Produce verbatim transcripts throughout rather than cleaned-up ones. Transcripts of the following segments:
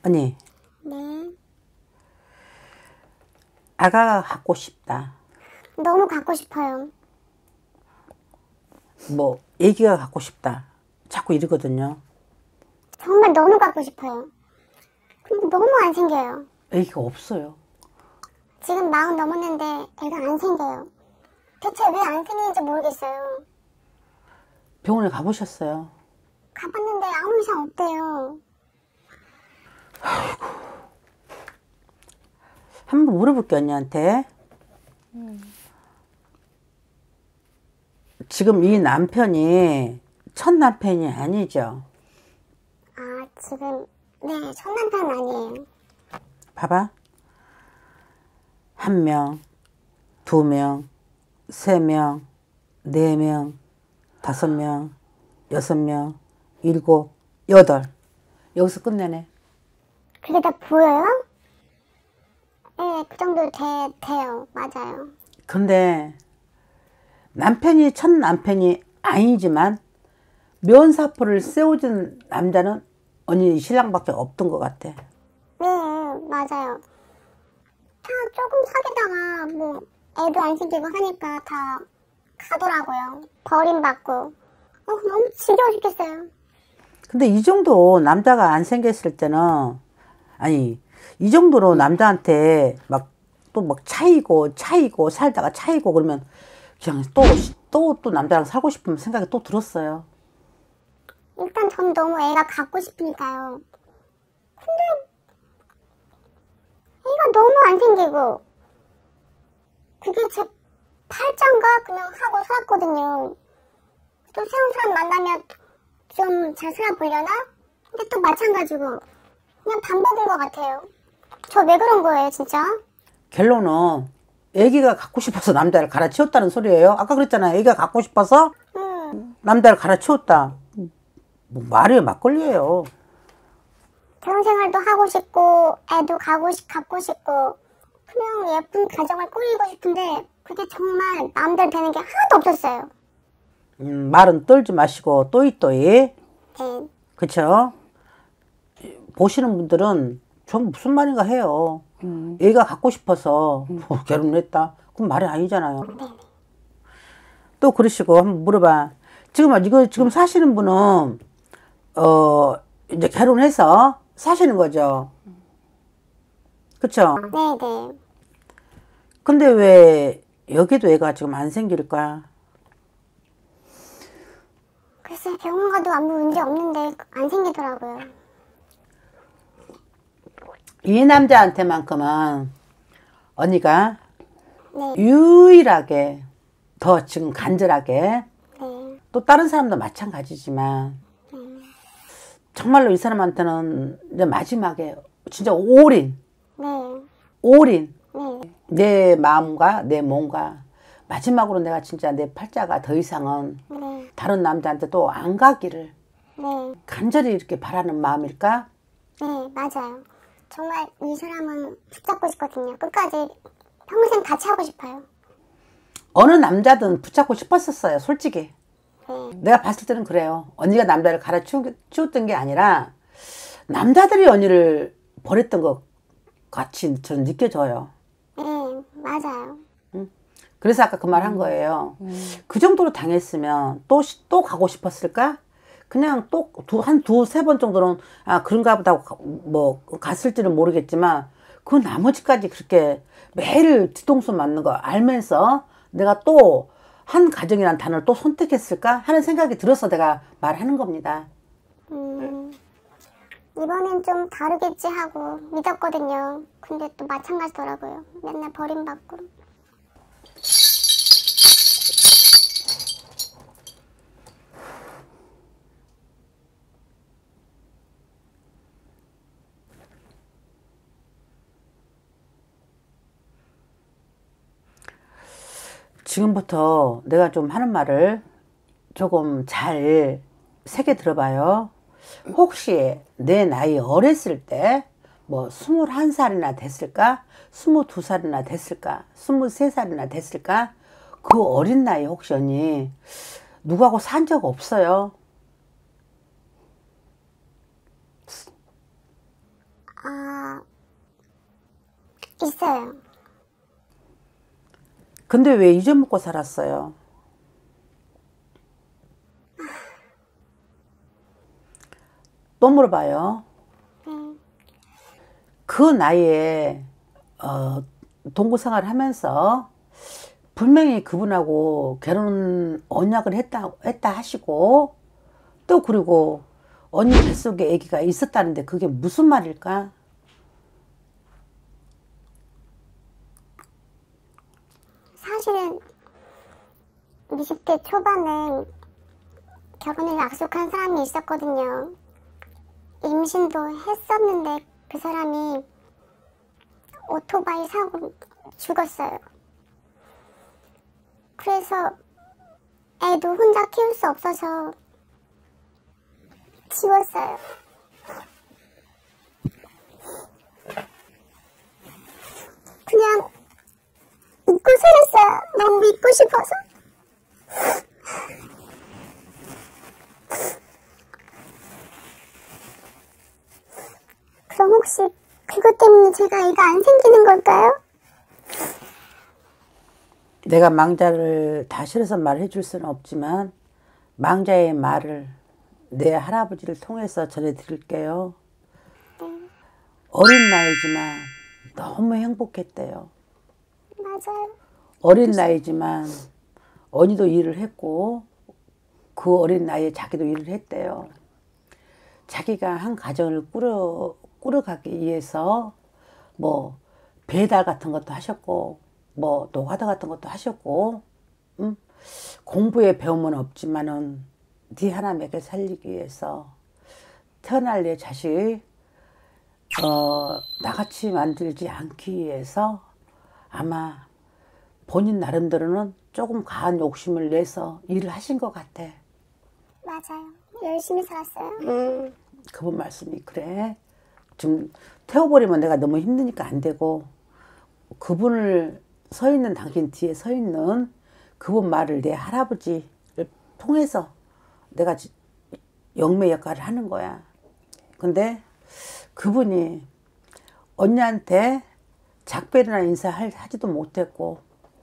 언니. 네. 아가가 갖고 싶다. 너무 갖고 싶어요. 뭐 애기가 갖고 싶다. 자꾸 이러거든요. 정말 너무 갖고 싶어요. 근데 너무 안 생겨요. 애기가 없어요. 지금 마흔 넘었는데 애가 안 생겨요. 대체 왜 안 생기는지 모르겠어요. 병원에 가보셨어요? 가봤는데 아무 이상 없대요. 아이고. 한번 물어볼게 언니한테. 음. 지금 이 남편이 첫 남편이 아니죠? 아 지금 네 첫 남편 아니에요. 봐봐. 한 명, 두 명, 세 명, 네 명, 다섯 명, 여섯 명, 일곱, 여덟. 여기서 끝내네. 그게 다 보여요? 네, 그 정도 돼, 돼요. 맞아요. 근데 남편이 첫 남편이 아니지만 면사포를 세워준 남자는 언니 신랑밖에 없던 것 같아. 네, 맞아요. 다 조금 사귀다가 뭐 애도 안 생기고 하니까 다 가더라고요. 버림받고. 어, 너무 지겨워 죽겠어요. 근데 이 정도 남자가 안 생겼을 때는 아니 이 정도로 남자한테 막 또 막 차이고 차이고 살다가 차이고 그러면 그냥 또 또 또 남자랑 살고 싶은 생각이 또 들었어요. 일단 전 너무 애가 갖고 싶으니까요. 근데 애가 너무 안 생기고 그게 제 팔자인가 그냥 하고 살았거든요. 또 새로운 사람 만나면 좀 잘 살아보려나? 근데 또 마찬가지고 그냥 반복인 것 같아요. 저 왜 그런 거예요 진짜? 결론은 애기가 갖고 싶어서 남자를 갈아치웠다는 소리예요. 아까 그랬잖아요. 애기가 갖고 싶어서 음. 남자를 갈아치웠다. 뭐 말이 막걸리예요. 결혼생활도 하고 싶고 애도 가고 싶, 갖고 싶고 그냥 예쁜 가정을 꾸리고 싶은데 그게 정말 마음대로 되는 게 하나도 없었어요. 음, 말은 떨지 마시고 또이또이. 네. 그쵸? 보시는 분들은 전 무슨 말인가 해요. 음. 애가 갖고 싶어서 음. 뭐 결혼을 했다. 그럼 말이 아니잖아요. 네. 또 그러시고 한번 물어봐. 지금 이거 지금 사시는 분은 어 이제 결혼해서 사시는 거죠. 그쵸? 네네. 근데 왜 여기도 애가 지금 안 생길까? 글쎄 병원 가도 아무 문제 없는데 안 생기더라고요. 이 남자한테만큼은 언니가 네. 유일하게 더 지금 간절하게 네. 또 다른 사람도 마찬가지지만 네. 정말로 이 사람한테는 이제 마지막에 진짜 올인 네. 올인 네. 내 마음과 내 몸과 마지막으로 내가 진짜 내 팔자가 더 이상은 네. 다른 남자한테 또 안 가기를 네. 간절히 이렇게 바라는 마음일까? 네, 맞아요. 정말 이 사람은 붙잡고 싶거든요. 끝까지 평생 같이 하고 싶어요. 어느 남자든 붙잡고 싶었었어요, 솔직히. 네. 내가 봤을 때는 그래요. 언니가 남자를 갈아치웠던 게 아니라 남자들이 언니를 버렸던 것 같이 저는 느껴져요. 네, 맞아요. 응? 그래서 아까 그 말 한 거예요. 음. 그 정도로 당했으면 또, 또 가고 싶었을까? 그냥 또 한 두 세 번 정도는 아 그런가 보다 뭐 갔을지는 모르겠지만 그 나머지까지 그렇게 매일 뒤통수 맞는 거 알면서 내가 또 한 가정이라는 단어를 또 선택했을까 하는 생각이 들어서 내가 말하는 겁니다. 음, 이번엔 좀 다르겠지 하고 믿었거든요. 근데 또 마찬가지더라고요. 맨날 버림받고. 지금부터 내가 좀 하는 말을 조금 잘 새겨 들어봐요. 혹시 내 나이 어렸을 때 뭐 스물한 살이나 됐을까? 스물두 살이나 됐을까? 스물세 살이나 됐을까? 그 어린 나이 혹시 언니 누구하고 산 적 없어요? 아, 있어요. 근데 왜 잊어먹고 살았어요? 또 물어봐요. 네. 그 나이에 어, 동거 생활을 하면서 분명히 그분하고 결혼 언약을 했다, 했다 하시고 또 그리고 언니 뱃속에 아기가 있었다는데 그게 무슨 말일까? 사실은 이십 대 초반에 결혼을 약속한 사람이 있었거든요. 임신도 했었는데 그 사람이 오토바이 사고로 죽었어요. 그래서 애도 혼자 키울 수 없어서 지웠어요. 그냥 잊고 살았어요. 너무 잊고 싶어서. 그럼 혹시 그것 때문에 제가 애가 안 생기는 걸까요? 내가 망자를 다 실어서 말해 줄 수는 없지만 망자의 말을 내 할아버지를 통해서 전해드릴게요. 네. 어린 나이지만 너무 행복했대요. 맞아요. 어린 나이지만 언니도 일을 했고 그 어린 나이에 자기도 일을 했대요. 자기가 한 가정을 꾸려, 꾸려가기 위해서 뭐 배달 같은 것도 하셨고 뭐 노가다 같은 것도 하셨고 음? 공부에 배움은 없지만은 네 하나 먹여 살리기 위해서 태어날 내 자식 어, 나같이 만들지 않기 위해서 아마 본인 나름대로는 조금 과한 욕심을 내서 일을 하신 것 같아. 맞아요. 열심히 살았어요. 음. 그분 말씀이 그래. 지금 태워버리면 내가 너무 힘드니까 안 되고 그분을 서 있는 당신 뒤에 서 있는 그분 말을 내 할아버지를 통해서 내가 영매 역할을 하는 거야. 근데 그분이 언니한테 작별이나 인사하지도 못했고,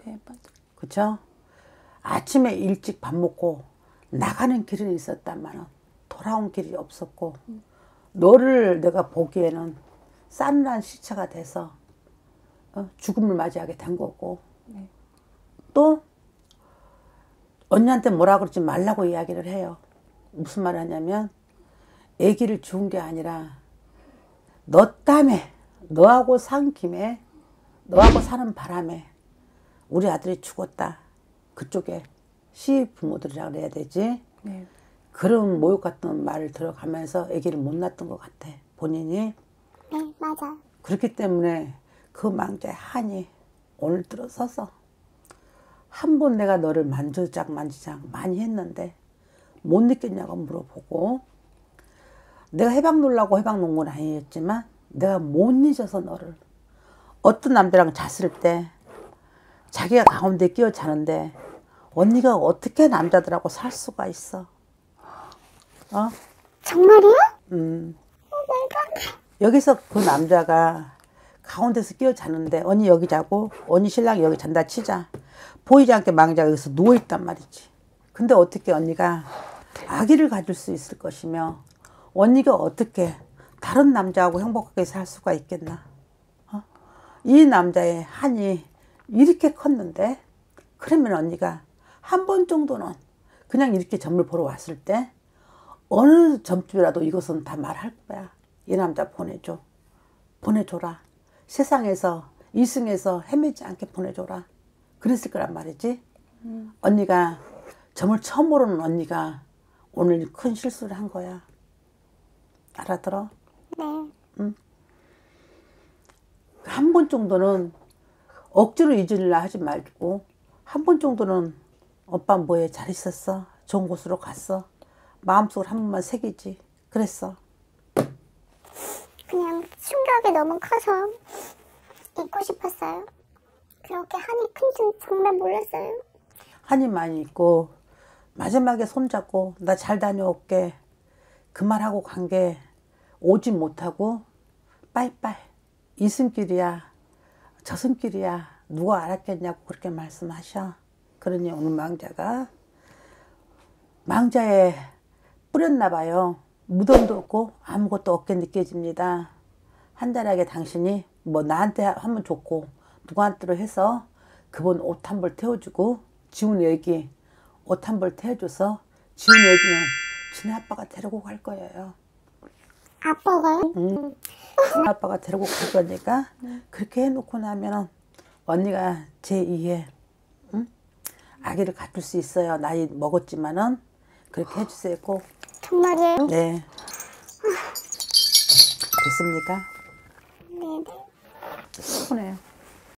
그쵸? 아침에 일찍 밥 먹고 나가는 길은 있었다만 돌아온 길이 없었고, 음. 너를 내가 보기에는 싸늘한 시체가 돼서 어, 죽음을 맞이하게 된 거고, 네. 또 언니한테 뭐라 그러지 말라고 이야기를 해요. 무슨 말 하냐면 아기를 죽은 게 아니라 너 때문에 너하고 산 김에 너하고 사는 바람에 우리 아들이 죽었다. 그쪽에 시부모들이라 그래야 되지. 네. 그런 모욕 같은 말을 들어가면서 아기를 못 낳았던 것 같아. 본인이. 네, 맞아. 그렇기 때문에 그 망자의 한이 오늘 들어서서 한 번 내가 너를 만지작 만지작 많이 했는데 못 느꼈냐고 물어보고, 내가 해방 놓으려고 해방 놓은 건 아니었지만 내가 못 잊어서 너를, 어떤 남자랑 잤을 때 자기가 가운데 끼어 자는데 언니가 어떻게 남자들하고 살 수가 있어? 어? 정말이야? 음. 어, 말도 여기서 그 남자가 가운데서 끼어 자는데 언니 여기 자고 언니 신랑이 여기 잔다 치자. 보이지 않게 망자가 여기서 누워있단 말이지. 근데 어떻게 언니가 아기를 가질 수 있을 것이며 언니가 어떻게 다른 남자하고 행복하게 살 수가 있겠나. 어? 이 남자의 한이 이렇게 컸는데, 그러면 언니가 한 번 정도는 그냥 이렇게 점을 보러 왔을 때 어느 점쯤이라도 이것은 다 말할 거야. 이 남자 보내줘. 보내줘라. 세상에서 이승에서 헤매지 않게 보내줘라. 그랬을 거란 말이지. 음. 언니가 점을 처음 보러는 언니가 오늘 큰 실수를 한 거야. 알아들어? 네. 응? 한 번 정도는 억지로 잊으려 하지 말고 한 번 정도는 오빠 뭐해 잘 있었어? 좋은 곳으로 갔어? 마음속으로 한 번만 새기지. 그랬어. 그냥 충격이 너무 커서 잊고 싶었어요. 그렇게 한이 큰 줄 정말 몰랐어요. 한이 많이 있고 마지막에 손잡고 나 잘 다녀올게 그 말하고 간 게 오지 못하고 빠이빠이. 이 숨길이야. 저 숨길이야. 누가 알았겠냐고 그렇게 말씀하셔. 그러니 오늘 망자가 망자에 뿌렸나 봐요. 무덤도 없고 아무것도 없게 느껴집니다. 한잔하게 당신이 뭐 나한테 하면 좋고 누구한테로 해서 그분 옷 한 벌 태워주고 지훈 여기 옷 한 벌 태워줘서 지훈 여기는 지네 아빠가 데리고 갈 거예요. 아빠가요? 응. 지네 아빠가 데리고 갈 거니까 그렇게 해놓고 나면 언니가 제이의 응? 아기를 갖출 수 있어요. 나이 먹었지만은 그렇게 해주세요. 꼭. 정말이에요? 네. 됐습니까? 네네. 슬프네요.